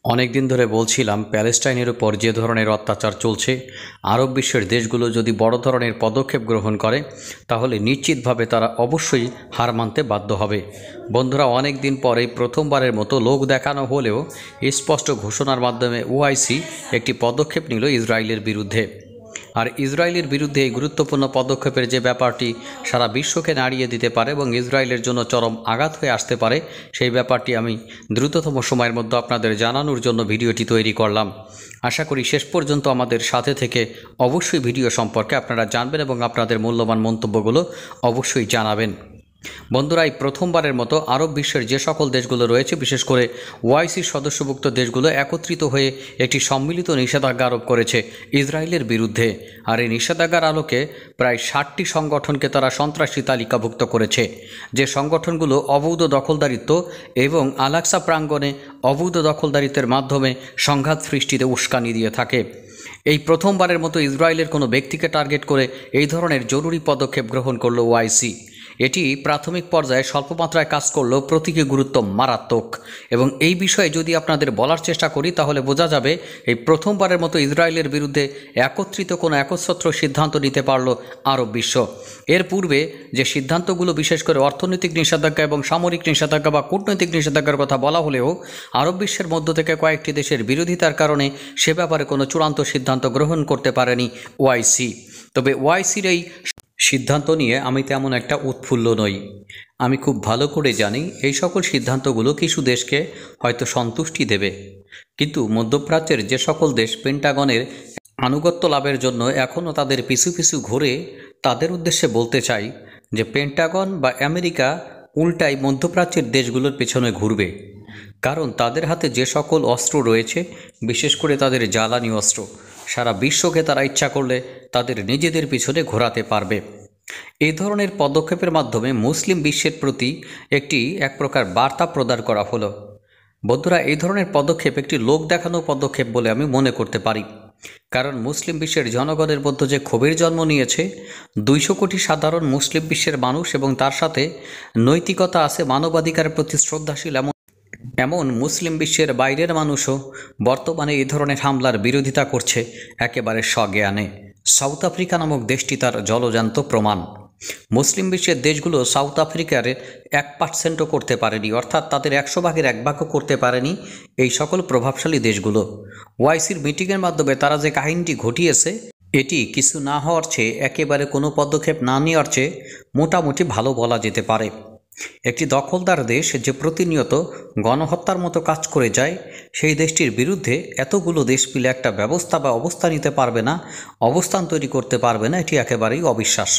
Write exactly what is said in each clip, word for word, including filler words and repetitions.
অনেক দিন ধরে বলছিলাম প্যালেস্টাইনের উপর যে ধরনের অত্যাচার চলছে, আরব বিশ্বের দেশগুলো যদি বড় ধরনের পদক্ষেপ গ্রহণ করে তাহলে নিশ্চিতভাবে তারা অবশ্যই হার মানতে বাধ্য হবে। বন্ধুরা, অনেক দিন পরেই প্রথমবারের মতো লোক দেখানো হলেও স্পষ্ট ঘোষণার মাধ্যমে ওআইসি একটি পদক্ষেপ নিল ইসরায়েলের বিরুদ্ধে। আর ইসরায়েলের বিরুদ্ধে এই গুরুত্বপূর্ণ পদক্ষেপের যে ব্যাপারটি সারা বিশ্বকে নাড়িয়ে দিতে পারে এবং ইসরায়েলের জন্য চরম আঘাত হয়ে আসতে পারে, সেই ব্যাপারটি আমি দ্রুততম সময়ের মধ্যে আপনাদের জানানোর জন্য ভিডিওটি তৈরি করলাম। আশা করি শেষ পর্যন্ত আমাদের সাথে থেকে অবশ্যই ভিডিও সম্পর্কে আপনারা জানবেন এবং আপনাদের মূল্যবান মন্তব্যগুলো অবশ্যই জানাবেন। বন্ধুরা, এই প্রথমবারের মতো আরব বিশ্বের যে সকল দেশগুলো রয়েছে, বিশেষ করে ওআইসির সদস্যভুক্ত দেশগুলো একত্রিত হয়ে একটি সম্মিলিত নিষেধাজ্ঞা আরোপ করেছে ইসরায়েলের বিরুদ্ধে। আর এই নিষেধাজ্ঞার আলোকে প্রায় ষাটটি সংগঠনকে তারা সন্ত্রাসী তালিকাভুক্ত করেছে, যে সংগঠনগুলো অবৈধ দখলদারিত্ব এবং আল-আকসা প্রাঙ্গণে অবৈধ দখলদারিত্বের মাধ্যমে সংঘাত সৃষ্টিতে উস্কানি দিয়ে থাকে। এই প্রথমবারের মতো ইসরায়েলের কোনো ব্যক্তিকে টার্গেট করে এই ধরনের জরুরি পদক্ষেপ গ্রহণ করল ওআইসি। এটি প্রাথমিক পর্যায়ে স্বল্পমাত্রায় কাজ করলেও প্রতীকী গুরুত্ব মারাত্মক। এবং এই বিষয়ে যদি আপনাদের বলার চেষ্টা করি তাহলে বোঝা যাবে এই প্রথমবারের মতো ইসরায়েলের বিরুদ্ধে একত্রিত কোনো একচ্ছত্র সিদ্ধান্ত নিতে পারল আরব বিশ্ব। এর পূর্বে যে সিদ্ধান্তগুলো, বিশেষ করে অর্থনৈতিক নিষেধাজ্ঞা এবং সামরিক নিষেধাজ্ঞা বা কূটনৈতিক নিষেধাজ্ঞার কথা বলা হলেও আরব বিশ্বের মধ্য থেকে কয়েকটি দেশের বিরোধিতার কারণে সে ব্যাপারে কোনো চূড়ান্ত সিদ্ধান্ত গ্রহণ করতে পারেনি ওআইসি। তবে ওআইসির এই সিদ্ধান্ত নিয়ে আমি তেমন একটা উৎফুল্ল নই। আমি খুব ভালো করে জানি এই সকল সিদ্ধান্তগুলো কিছু দেশকে হয়তো সন্তুষ্টি দেবে, কিন্তু মধ্যপ্রাচ্যের যে সকল দেশ পেন্টাগনের আনুগত্য লাভের জন্য এখনও তাদের পিছু পিছু ঘুরে, তাদের উদ্দেশ্যে বলতে চাই যে পেন্টাগন বা আমেরিকা উল্টাই মধ্যপ্রাচ্যের দেশগুলোর পেছনে ঘুরবে। কারণ তাদের হাতে যে সকল অস্ত্র রয়েছে, বিশেষ করে তাদের জ্বালানি অস্ত্র, সারা বিশ্বকে তারা ইচ্ছা করলে তাদের নিজেদের পিছনে ঘোরাতে পারবে। এই ধরনের পদক্ষেপের মাধ্যমে মুসলিম বিশ্বের প্রতি একটি এক প্রকার বার্তা প্রদান করা হলো। বন্ধুরা, এই ধরনের পদক্ষেপ একটি লোক দেখানো পদক্ষেপ বলে আমি মনে করতে পারি। কারণ মুসলিম বিশ্বের জনগণের মধ্যে যে ক্ষোভের জন্ম নিয়েছে, দুইশো কোটি সাধারণ মুসলিম বিশ্বের মানুষ এবং তার সাথে নৈতিকতা আছে, মানবাধিকারের প্রতি শ্রদ্ধাশীল এমন এমন মুসলিম বিশ্বের বাইরের মানুষও বর্তমানে এই ধরনের হামলার বিরোধিতা করছে একেবারে সজ্ঞানে। সাউথ আফ্রিকা নামক দেশটি তার জলজান্ত প্রমাণ। মুসলিম বিশ্বের দেশগুলো সাউথ আফ্রিকার এক পার্সেন্টও করতে পারেনি, অর্থাৎ তাদের একশো ভাগের এক ভাগও করতে পারেনি এই সকল প্রভাবশালী দেশগুলো। ওআইসির মিটিংয়ের মাধ্যমে তারা যে কাহিনীটি ঘটিয়েছে, এটি কিছু না হওয়ার চেয়ে, একেবারে কোনো পদক্ষেপ না নেওয়ার চেয়ে মোটামুটি ভালো বলা যেতে পারে। একটি দখলদার দেশ যে প্রতিনিয়ত গণহত্যার মতো কাজ করে যায়, সেই দেশটির বিরুদ্ধে এতগুলো দেশ মিলে একটা ব্যবস্থা বা অবস্থা নিতে পারবে না, অবস্থান তৈরি করতে পারবে না, এটি একেবারেই অবিশ্বাস্য।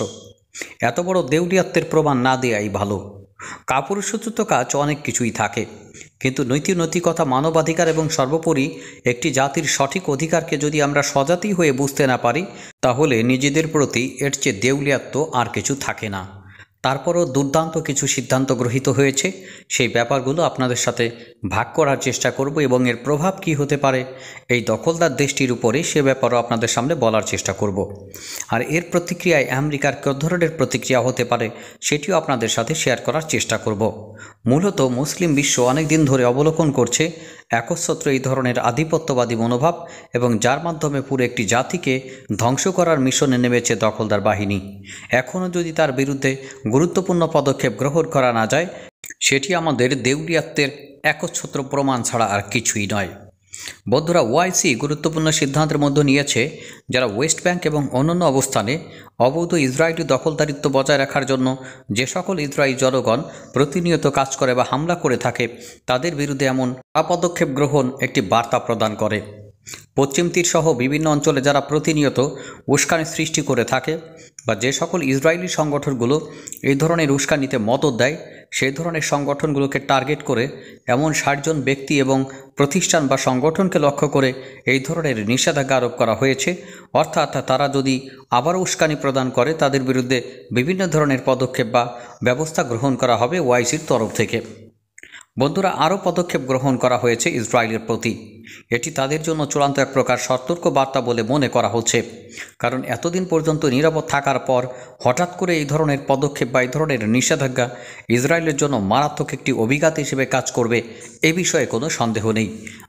এত বড় দেউলিয়াত্বের প্রমাণ না দেয়াই ভালো। কাপুরুষোচিত কাজ অনেক কিছুই থাকে, কিন্তু নৈতিকতা, মানবাধিকার এবং সর্বোপরি একটি জাতির সঠিক অধিকারকে যদি আমরা স্বজাতি হয়ে বুঝতে না পারি, তাহলে নিজেদের প্রতি এর চেয়ে দেউলিয়াত্ব আর কিছু থাকে না। তারপরও দুর্দান্ত কিছু সিদ্ধান্ত গৃহীত হয়েছে, সেই ব্যাপারগুলো আপনাদের সাথে ভাগ করার চেষ্টা করব এবং এর প্রভাব কি হতে পারে এই দখলদার দেশটির উপরে, সে ব্যাপারও আপনাদের সামনে বলার চেষ্টা করব। আর এর প্রতিক্রিয়ায় আমেরিকার কী ধরনের প্রতিক্রিয়া হতে পারে সেটিও আপনাদের সাথে শেয়ার করার চেষ্টা করব। মূলত মুসলিম বিশ্ব অনেক দিন ধরে অবলোকন করছে একচ্ছত্র এই ধরনের আধিপত্যবাদী মনোভাব, এবং যার মাধ্যমে পুরো একটি জাতিকে ধ্বংস করার মিশনে নেমেছে দখলদার বাহিনী। এখনও যদি তার বিরুদ্ধে গুরুত্বপূর্ণ পদক্ষেপ গ্রহণ করা না যায়, সেটি আমাদের দেউলিয়াত্বের একচ্ছত্র প্রমাণ ছাড়া আর কিছুই নয়। বন্ধুরা, ওআইসি গুরুত্বপূর্ণ সিদ্ধান্তের মধ্যে নিয়েছে যারা ওয়েস্ট ব্যাংক এবং অন্যান্য অবস্থানে অবৈধ ইসরায়েলি দখলদারিত্ব বজায় রাখার জন্য যে সকল ইসরায়েলি জনগণ প্রতিনিয়ত কাজ করে বা হামলা করে থাকে, তাদের বিরুদ্ধে এমন পদক্ষেপ গ্রহণ একটি বার্তা প্রদান করে। পশ্চিম তীর সহ বিভিন্ন অঞ্চলে যারা প্রতিনিয়ত উস্কানি সৃষ্টি করে থাকে, বা যে সকল ইসরায়েলি সংগঠনগুলো এই ধরনের উস্কানিতে মদত দেয়, সেই ধরনের সংগঠনগুলোকে টার্গেট করে এমন ষাট জন ব্যক্তি এবং প্রতিষ্ঠান বা সংগঠনকে লক্ষ্য করে এই ধরনের নিষেধাজ্ঞা আরোপ করা হয়েছে। অর্থাৎ তারা যদি আবারও উস্কানি প্রদান করে, তাদের বিরুদ্ধে বিভিন্ন ধরনের পদক্ষেপ বা ব্যবস্থা গ্রহণ করা হবে ওআইসির তরফ থেকে। বন্ধুরা, আরও পদক্ষেপ গ্রহণ করা হয়েছে ইসরায়েলের প্রতি। এটি তাদের জন্য চূড়ান্ত এক প্রকার সতর্ক বার্তা বলে মনে করা হচ্ছে। কারণ এতদিন পর্যন্ত নিরাপদ থাকার পর হঠাৎ করে এই ধরনের পদক্ষেপ বা এই ধরনের নিষেধাজ্ঞা ইসরায়েলের জন্য মারাত্মক একটি অভিঘাত হিসেবে কাজ করবে, এ বিষয়ে কোনো সন্দেহ নেই।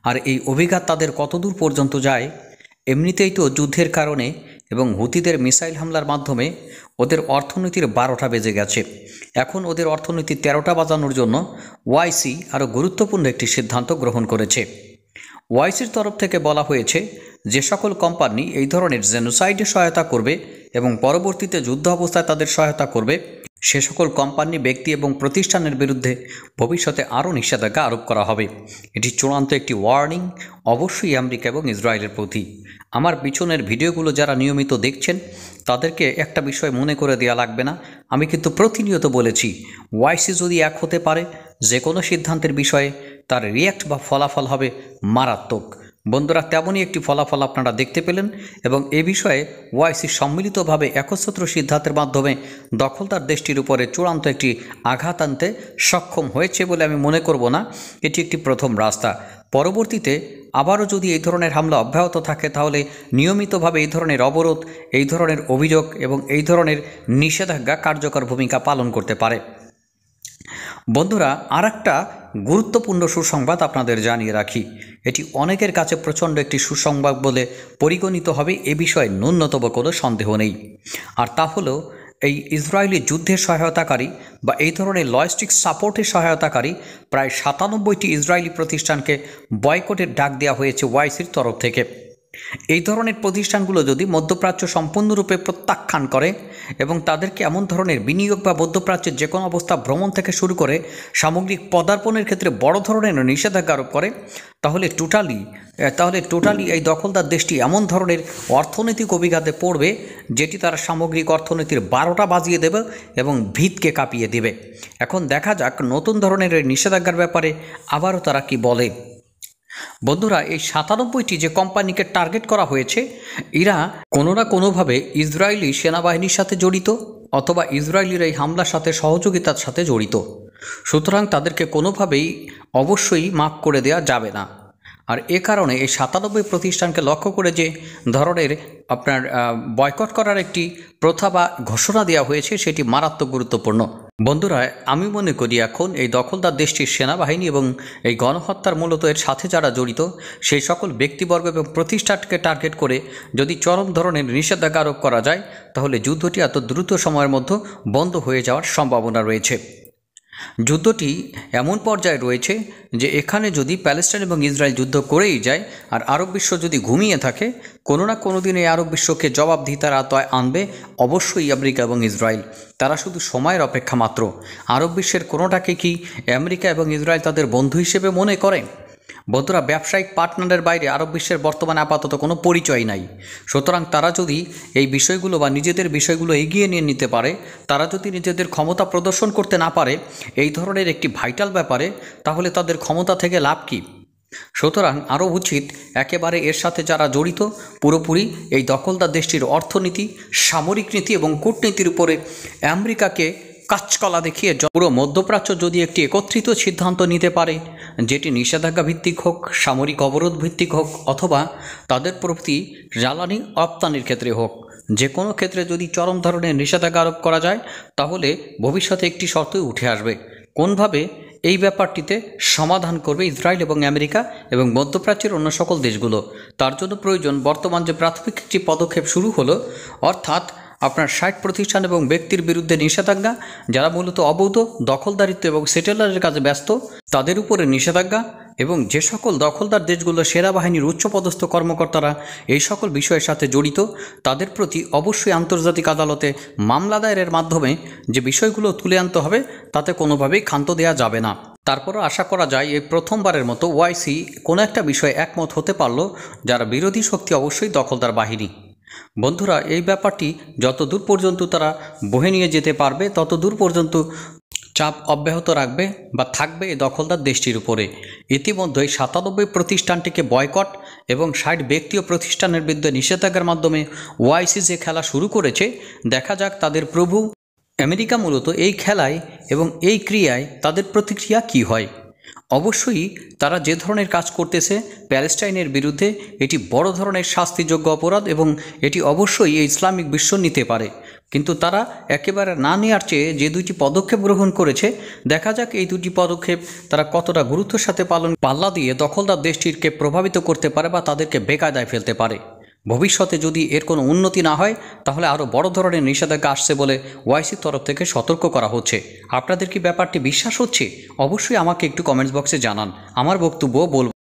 আর এই অভিঘাত তাদের কতদূর পর্যন্ত যায়? এমনিতেই তো যুদ্ধের কারণে এবং হুতিদের মিসাইল হামলার মাধ্যমে ওদের অর্থনীতির বারোটা বেজে গেছে। এখন ওদের অর্থনীতি তেরোটা বাজানোর জন্য ওয়াইসি আরও গুরুত্বপূর্ণ একটি সিদ্ধান্ত গ্রহণ করেছে। ওয়াইসির তরফ থেকে বলা হয়েছে যে সকল কোম্পানি এই ধরনের জেনোসাইডে সহায়তা করবে এবং পরবর্তীতে যুদ্ধ অবস্থায় তাদের সহায়তা করবে, সে সকল কোম্পানি, ব্যক্তি এবং প্রতিষ্ঠানের বিরুদ্ধে ভবিষ্যতে আরও নিষেধাজ্ঞা আরোপ করা হবে। এটি চূড়ান্ত একটি ওয়ার্নিং অবশ্যই আমেরিকা এবং ইসরায়েলের প্রতি। আমার পিছনের ভিডিওগুলো যারা নিয়মিত দেখছেন তাদেরকে একটা বিষয় মনে করে দেওয়া লাগবে না, আমি কিন্তু প্রতিনিয়ত বলেছি ওয়াইসি যদি এক হতে পারে যে কোনো সিদ্ধান্তের বিষয়ে তার রিয়্যাক্ট বা ফলাফল হবে মারাত্মক। বন্ধুরা, তেমনই একটি ফলাফল আপনারা দেখতে পেলেন এবং এ বিষয়ে ওয়াইসি সম্মিলিতভাবে একচ্ছত্র সিদ্ধান্তের মাধ্যমে দখলদার দেশটির উপরে চূড়ান্ত একটি আঘাত আনতে সক্ষম হয়েছে বলে আমি মনে করব না। এটি একটি প্রথম রাস্তা। পরবর্তীতে আবারও যদি এই ধরনের হামলা অব্যাহত থাকে তাহলে নিয়মিতভাবে এই ধরনের অবরোধ, এই ধরনের অভিযোগ এবং এই ধরনের নিষেধাজ্ঞা কার্যকর ভূমিকা পালন করতে পারে। বন্ধুরা, আর একটা গুরুত্বপূর্ণ সুসংবাদ আপনাদের জানিয়ে রাখি। এটি অনেকের কাছে প্রচণ্ড একটি সুসংবাদ বলে পরিগণিত হবে, এ বিষয়ে ন্যূনতম কোনো সন্দেহ নেই। আর তা হলো এই ইসরায়েলি যুদ্ধে সহায়তাকারী বা এই ধরনের লজিস্টিক সাপোর্টে সহায়তাকারী প্রায় সাতানব্বইটি ইসরায়েলি প্রতিষ্ঠানকে বয়কটের ডাক দেওয়া হয়েছে ওয়াইসির তরফ থেকে। এই ধরনের প্রতিষ্ঠানগুলো যদি মধ্যপ্রাচ্য সম্পূর্ণরূপে প্রত্যাখ্যান করে এবং তাদেরকে এমন ধরনের বিনিয়োগ বা মধ্যপ্রাচ্যের যে কোনো অবস্থা ভ্রমণ থেকে শুরু করে সামগ্রিক পদার্পণের ক্ষেত্রে বড় ধরনের নিষেধাজ্ঞা আরোপ করে, তাহলে টোটালি তাহলে টোটালি এই দখলদার দেশটি এমন ধরনের অর্থনৈতিক অভিঘাতে পড়বে যেটি তারা সামগ্রিক অর্থনীতির বারোটা বাজিয়ে দেবে এবং ভিতকে কাঁপিয়ে দেবে। এখন দেখা যাক নতুন ধরনের নিষেধাজ্ঞার ব্যাপারে আবারও তারা কি বলে। বন্ধুরা, এই সাতানব্বইটি যে কোম্পানিকে টার্গেট করা হয়েছে এরা কোনো না কোনোভাবে ইসরায়েলি সেনাবাহিনীর সাথে জড়িত অথবা ইসরায়েলির এই হামলার সাথে সহযোগিতার সাথে জড়িত। সুতরাং তাদেরকে কোনোভাবেই অবশ্যই মাফ করে দেওয়া যাবে না। আর এ কারণে এই সাতানব্বই প্রতিষ্ঠানকে লক্ষ্য করে যে ধরনের আপনার বয়কট করার একটি প্রথা বা ঘোষণা দেওয়া হয়েছে সেটি মারাত্মক গুরুত্বপূর্ণ। বন্ধুরা, আমি মনে করি এখন এই দখলদার দেশটির সেনাবাহিনী এবং এই গণহত্যার মূলত এর সাথে যারা জড়িত সেই সকল ব্যক্তিবর্গ এবং প্রতিষ্ঠানকে টার্গেট করে যদি চরম ধরনের নিষেধাজ্ঞা আরোপ করা যায় তাহলে যুদ্ধটি এত দ্রুত সময়ের মধ্যে বন্ধ হয়ে যাওয়ার সম্ভাবনা রয়েছে। যুদ্ধটি এমন পর্যায়ে রয়েছে যে এখানে যদি প্যালেস্টাইন এবং ইসরায়েল যুদ্ধ করেই যায় আর আরব বিশ্ব যদি ঘুমিয়ে থাকে, কোনো না কোনো দিন এই আরব বিশ্বকে জবাবদিহিতার আওতায় আনবে অবশ্যই আমেরিকা এবং ইসরায়েল। তারা শুধু সময়ের অপেক্ষা মাত্র। আরব বিশ্বের কোনোটাকে কি আমেরিকা এবং ইসরায়েল তাদের বন্ধু হিসেবে মনে করে? বন্ধুরা, ব্যবসায়িক পার্টনারের বাইরে আরব বিশ্বের বর্তমানে আপাতত কোনো পরিচয় নাই। সুতরাং তারা যদি এই বিষয়গুলো বা নিজেদের বিষয়গুলো এগিয়ে নিয়ে নিতে পারে, তারা যদি নিজেদের ক্ষমতা প্রদর্শন করতে না পারে এই ধরনের একটি ভাইটাল ব্যাপারে, তাহলে তাদের ক্ষমতা থেকে লাভ কী? সুতরাং আরও উচিত একেবারে এর সাথে যারা জড়িত পুরোপুরি এই দখলদার দেশটির অর্থনীতি, সামরিক নীতি এবং কূটনীতির উপরে আমেরিকাকে কাঁচকলা দেখিয়ে পুরো মধ্যপ্রাচ্য যদি একটি একত্রিত সিদ্ধান্ত নিতে পারে, যেটি নিষেধাজ্ঞা ভিত্তিক হোক, সামরিক অবরোধ ভিত্তিক হোক অথবা তাদের প্রতি জ্বালানি রপ্তানির ক্ষেত্রে হোক, যে কোনো ক্ষেত্রে যদি চরম ধরনের নিষেধাজ্ঞা আরোপ করা যায় তাহলে ভবিষ্যতে একটি শর্তই উঠে আসবে। কোনভাবে এই ব্যাপারটিতে সমাধান করবে ইসরায়েল এবং আমেরিকা এবং মধ্যপ্রাচ্যের অন্য সকল দেশগুলো? তার জন্য প্রয়োজন বর্তমান যে প্রাথমিক একটি পদক্ষেপ শুরু হলো, অর্থাৎ আপনার ষাট প্রতিষ্ঠান এবং ব্যক্তির বিরুদ্ধে নিষেধাজ্ঞা, যারা মূলত অবৈধ দখলদারিত্ব এবং সেটেলারের কাজে ব্যস্ত তাদের উপরে নিষেধাজ্ঞা, এবং যে সকল দখলদার দেশগুলো সেনাবাহিনীর উচ্চপদস্থ কর্মকর্তারা এই সকল বিষয়ের সাথে জড়িত তাদের প্রতি অবশ্যই আন্তর্জাতিক আদালতে মামলা দায়েরের মাধ্যমে যে বিষয়গুলো তুলে আনতে হবে তাতে কোনোভাবেই ক্ষান্ত দেওয়া যাবে না। তারপরও আশা করা যায় এই প্রথমবারের মতো ওয়াইসি কোনো একটা বিষয়ে একমত হতে পারল, যারা বিরোধী শক্তি অবশ্যই দখলদার বাহিনী। বন্ধুরা, এই ব্যাপারটি যত দূর পর্যন্ত তারা বহে নিয়ে যেতে পারবে তত দূর পর্যন্ত চাপ অব্যাহত রাখবে বা থাকবে এই দখলদার দেশটির উপরে। ইতিমধ্যে সাতানব্বই প্রতিষ্ঠানটিকে বয়কট এবং ষাট ব্যক্তি ও প্রতিষ্ঠানের বিরুদ্ধে নিষেধাজ্ঞার মাধ্যমে ওয়াইসি যে খেলা শুরু করেছে, দেখা যাক তাদের প্রভু আমেরিকা মূলত এই খেলায় এবং এই ক্রিয়ায় তাদের প্রতিক্রিয়া কী হয়। অবশ্যই তারা যে ধরনের কাজ করতেছে প্যালেস্টাইনের বিরুদ্ধে এটি বড় ধরনের শাস্তিযোগ্য অপরাধ এবং এটি অবশ্যই এই ইসলামিক বিশ্ব নিতে পারে। কিন্তু তারা একেবারে না নেওয়ার চেয়ে যে দুইটি পদক্ষেপ গ্রহণ করেছে, দেখা যাক এই দুটি পদক্ষেপ তারা কতটা গুরুত্বের সাথে পালন পাল্লা দিয়ে দখলদার দেশটিকে প্রভাবিত করতে পারে বা তাদেরকে বেকায়দায় ফেলতে পারে। ভবিষ্যতে যদি এর কোনো উন্নতি না হয় তাহলে আরও বড় ধরনের নিষেধাজ্ঞা আসছে বলে ওআইসির তরফ থেকে সতর্ক করা হচ্ছে। আপনাদের কি ব্যাপারটি বিশ্বাস হচ্ছে? অবশ্যই আমাকে একটু কমেন্টস বক্সে জানান। আমার বক্তব্য বলব